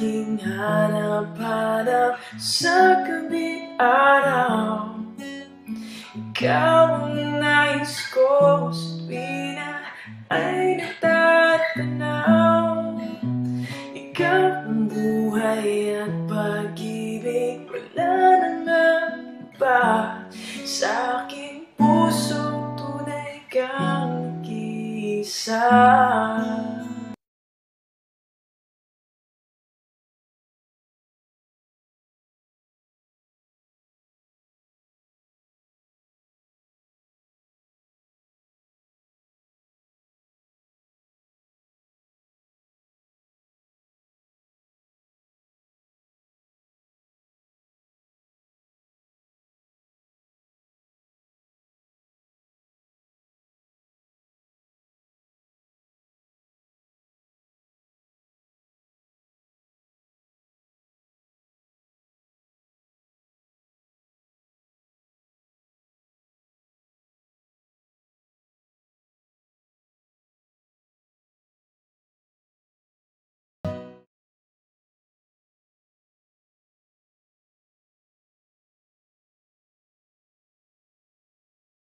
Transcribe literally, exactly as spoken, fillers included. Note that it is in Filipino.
aking hanap-hanap sa gabi araw. Ikaw ang nais ko sa tuwina ay natatanaw. Ikaw ang buhay at pag-ibig, wala nang iba sa